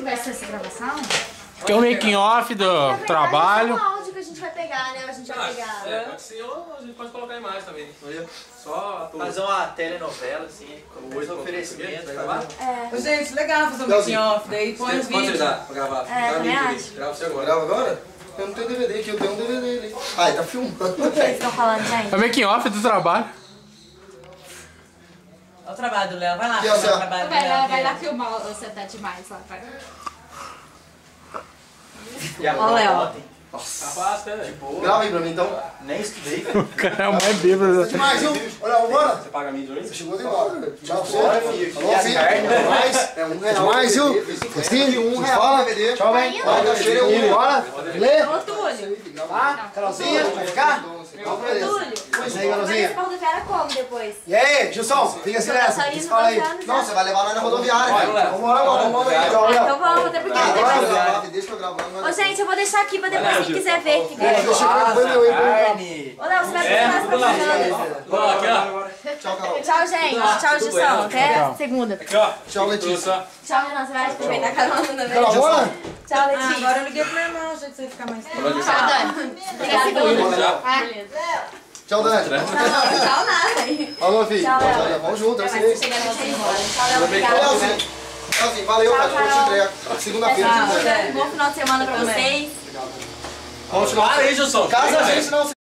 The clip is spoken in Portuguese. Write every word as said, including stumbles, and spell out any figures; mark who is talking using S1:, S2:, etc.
S1: vai ser essa gravação?
S2: Que é o making off do trabalho.
S1: É o áudio que a gente vai pegar, né? A gente vai pegar.
S3: É, pode ser, ou a gente pode colocar a imagem também. Só ator.
S4: Fazer uma telenovela, assim, com os oferecimentos.
S3: Vai gravar?
S1: É.
S5: Gente, legal fazer um making off, daí põe os
S3: Quanto ele
S5: vídeos.
S3: dá pra gravar?
S1: É, também acho.
S3: Grava você agora.
S6: Grava agora? Eu não tenho D V D aqui, eu tenho um D V D ali. Ah, ele tá filmando.
S1: O que vocês estão falando, gente?
S2: É o making off do trabalho.
S5: Olha o trabalho do Léo, vai lá.
S6: Aqui, ó,
S5: fazer o
S6: Zé.
S5: trabalho do
S1: Vai lá,
S5: Léo.
S1: vai lá filmar você tá demais lá, vai.
S4: Ó,
S1: Léo.
S3: Tá fácil, né? Tipo,
S6: Grava aí pra mim então.
S4: Nem estudei,
S2: O cara é o mais bêbado.
S6: Mais um. Olha, bora.
S3: você paga a mídia aí?
S6: Você chegou de embora. Tchau, você.
S4: Bora, filho.
S6: Alô,
S4: E a
S6: filho.
S4: carne,
S6: É mais. É um real. Mais, viu? Sim, um real. Fala. Tchau, bem. Olha, cheiro é um. Bora. Lê.
S1: Ô, Túlio.
S6: Tá? Carolzinha, vai ficar?
S1: Túlio.
S6: Pois aí,
S1: Mas
S6: Carolzinha.
S1: quarta-feira como depois?
S6: E aí, Gilson? Fica assim nessa.
S1: Tá indo
S6: Fala aí.
S1: voltando já.
S6: Não, você vai levar nós na rodoviária.
S3: Vai,
S6: filho.
S3: Léo.
S6: Vamos lá agora, vamos lá. Tchau,
S1: Ah,
S6: Léo.
S1: então vamos, até porque...
S6: Agora, deixa que eu gravo.
S1: Ô, gente, eu vou deixar aqui pra depois quem quiser ver. Que
S6: Deixa
S1: quer.
S6: eu ver meu aí.
S4: carne.
S1: Ô, Léo, você vai continuar se propagando.
S3: Vamos aqui, ó.
S6: Tchau, Carol.
S1: Tchau, gente. Tchau, Gilson. Até
S2: Tchau.
S1: segunda.
S3: Aqui, ó.
S6: Tchau, Letícia.
S1: Tchau, Renan. Você vai aproveitar a carona, né?
S6: Carol, bora?
S1: Tchau,
S5: Ah,
S1: Letícia.
S5: agora eu liguei pro meu irmão, gente, você ficar mais tempo.
S1: Tchau, Dani. Até a segunda. Ah, beleza.
S6: Tchau, Dani.
S1: Tchau, nada.
S6: Falou, filho.
S1: Tchau, Léo.
S6: Vamos junto, eu
S1: Vai
S6: sei.
S1: chegar no dia embora. Tchau, Léo.
S6: Ô,
S1: Obrigada.
S6: Leozinho. Leozinho, valeu,
S1: Tchau,
S6: cara. Eu te
S1: Carol.
S6: entrego. Segunda-feira.
S1: Tchau,
S6: te entrego.
S1: Bom final de semana pra vocês.
S6: Vamos continuar.
S3: Para aí, Gilson.
S6: Casa a gente não